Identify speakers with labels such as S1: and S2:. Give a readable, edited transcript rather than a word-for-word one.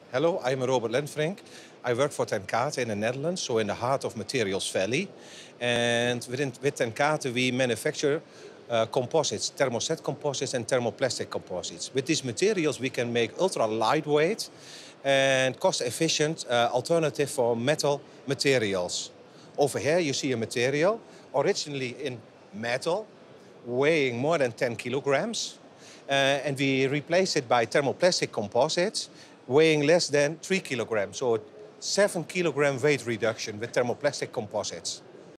S1: Hello, I'm Robert Lenfrink. I work for Tenkate in the Netherlands, so in the heart of Materials Valley. And with Tenkate, we manufacture composites, thermoset composites and thermoplastic composites. With these materials, we can make ultra lightweight and cost-efficient alternative for metal materials. Over here, you see a material originally in metal, weighing more than 10 kilograms. And we replace it by thermoplastic composites weighing less than 3 kilograms. So 7 kilogram weight reduction with thermoplastic composites.